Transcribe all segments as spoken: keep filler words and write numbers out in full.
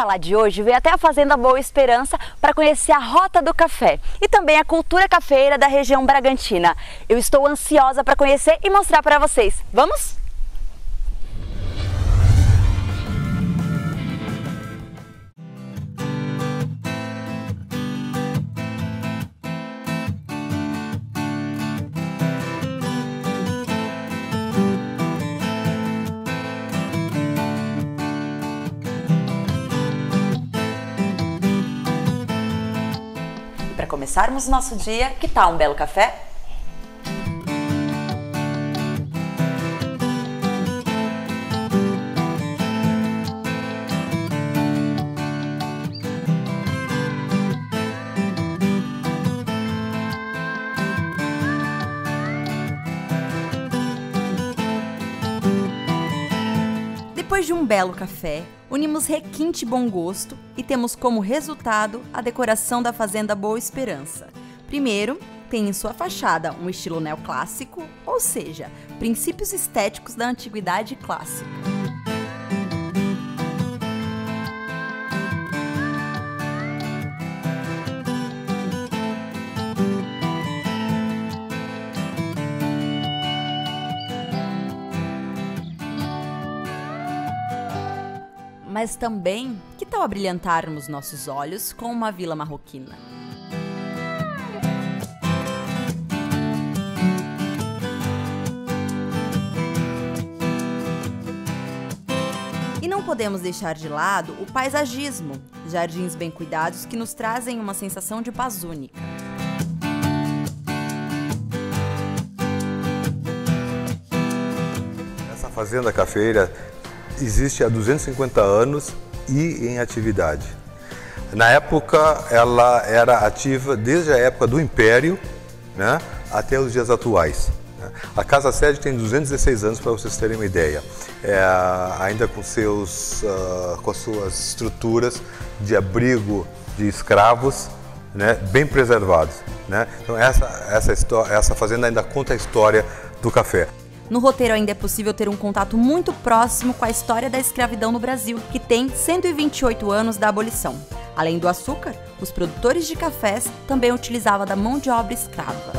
Gala de hoje veio até a Fazenda Boa Esperança para conhecer a Rota do Café e também a cultura cafeeira da região Bragantina. Eu estou ansiosa para conhecer e mostrar para vocês. Vamos? Para começarmos o nosso dia, que tal um belo café? Depois de um belo café, unimos requinte e bom gosto e temos como resultado a decoração da Fazenda Boa Esperança. Primeiro, tem em sua fachada um estilo neoclássico, ou seja, princípios estéticos da antiguidade clássica. Mas também, que tal abrilhantarmos nossos olhos com uma vila marroquina? E não podemos deixar de lado o paisagismo, jardins bem cuidados que nos trazem uma sensação de paz única. Essa fazenda cafeeira existe há duzentos e cinquenta anos e em atividade. Na época, ela era ativa desde a época do Império, né, até os dias atuais. A Casa Sede tem duzentos e dezesseis anos, para vocês terem uma ideia, é, ainda com, seus, uh, com as suas estruturas de abrigo de escravos, né, bem preservados. Né? Então essa, essa, essa fazenda ainda conta a história do café. No roteiro ainda é possível ter um contato muito próximo com a história da escravidão no Brasil, que tem cento e vinte e oito anos da abolição. Além do açúcar, os produtores de cafés também utilizavam da mão de obra escrava.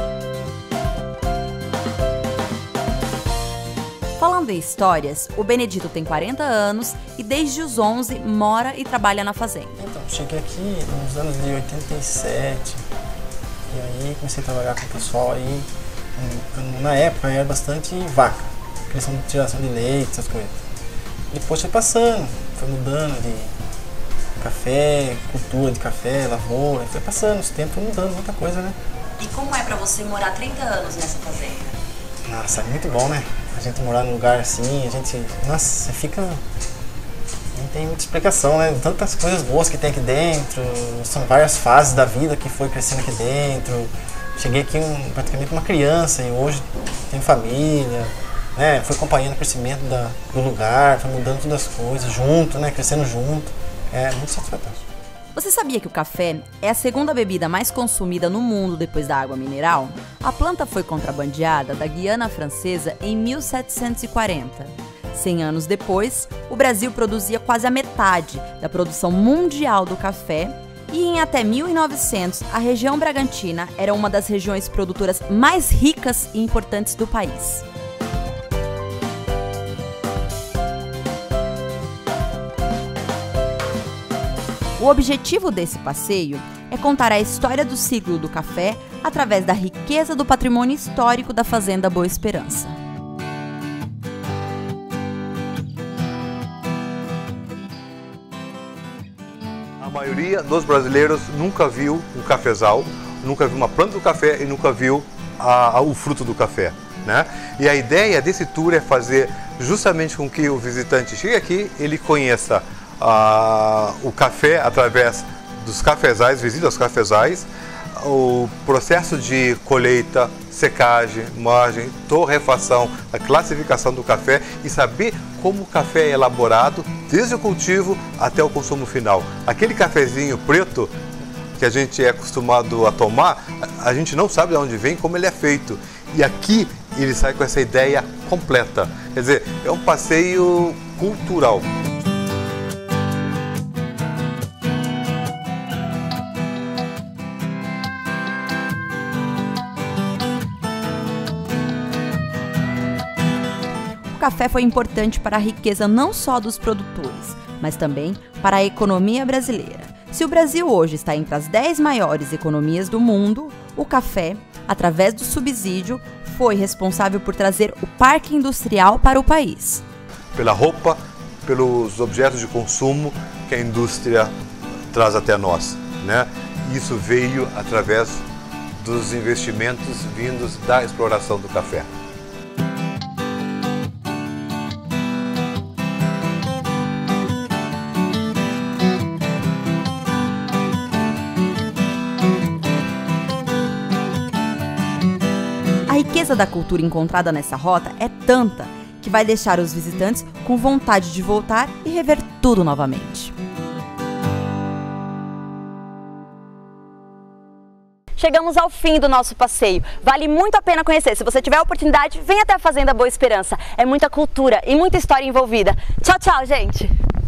Falando em histórias, o Benedito tem quarenta anos e desde os onze mora e trabalha na fazenda. Então, cheguei aqui nos anos de oitenta e sete e aí comecei a trabalhar com o pessoal aí. Na época era bastante vaca, criação de tiração de leite, essas coisas. Depois foi passando, foi mudando de café, cultura de café, lavoura, foi passando, esse tempo foi mudando muita coisa, né? E como é pra você morar trinta anos nessa fazenda? Nossa, é muito bom, né? A gente morar num lugar assim, a gente, nossa, você fica, não tem muita explicação, né? Tantas coisas boas que tem aqui dentro, são várias fases da vida que foi crescendo aqui dentro. Cheguei aqui um, praticamente uma criança e hoje tenho família, né? Fui acompanhando o crescimento da, do lugar, foi mudando todas as coisas, junto, né? Crescendo junto. É muito satisfatório. Você sabia que o café é a segunda bebida mais consumida no mundo depois da água mineral? A planta foi contrabandeada da Guiana Francesa em mil setecentos e quarenta. Cem anos depois, o Brasil produzia quase a metade da produção mundial do café. E em até mil e novecentos, a região Bragantina era uma das regiões produtoras mais ricas e importantes do país. O objetivo desse passeio é contar a história do ciclo do café através da riqueza do patrimônio histórico da Fazenda Boa Esperança. A maioria dos brasileiros nunca viu um cafezal, nunca viu uma planta do café e nunca viu a, a, o fruto do café. Né? E a ideia desse tour é fazer justamente com que o visitante chegue aqui, ele conheça a, o café através dos cafezais, visite aos cafezais, o processo de colheita, secagem, moagem, torrefação, a classificação do café e saber como o café é elaborado desde o cultivo até o consumo final. Aquele cafezinho preto que a gente é acostumado a tomar, a gente não sabe de onde vem, como ele é feito. E aqui ele sai com essa ideia completa. Quer dizer, é um passeio cultural. café foi importante para a riqueza não só dos produtores, mas também para a economia brasileira. Se o Brasil hoje está entre as dez maiores economias do mundo, o café, através do subsídio, foi responsável por trazer o parque industrial para o país. Pela roupa, pelos objetos de consumo que a indústria traz até nós, né? Isso veio através dos investimentos vindos da exploração do café. A riqueza da cultura encontrada nessa rota é tanta que vai deixar os visitantes com vontade de voltar e rever tudo novamente. Chegamos ao fim do nosso passeio. Vale muito a pena conhecer. Se você tiver a oportunidade, venha até a Fazenda Boa Esperança. É muita cultura e muita história envolvida. Tchau, tchau, gente!